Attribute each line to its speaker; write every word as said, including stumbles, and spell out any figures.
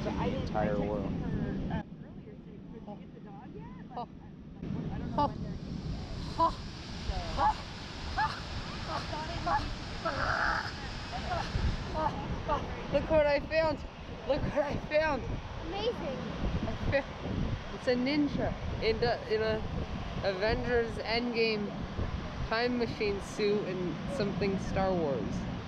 Speaker 1: to the entire world. Look what I found! Look what I found!
Speaker 2: Amazing!
Speaker 1: I found, it's a ninja in a, in a Avengers Endgame time machine suit and something Star Wars.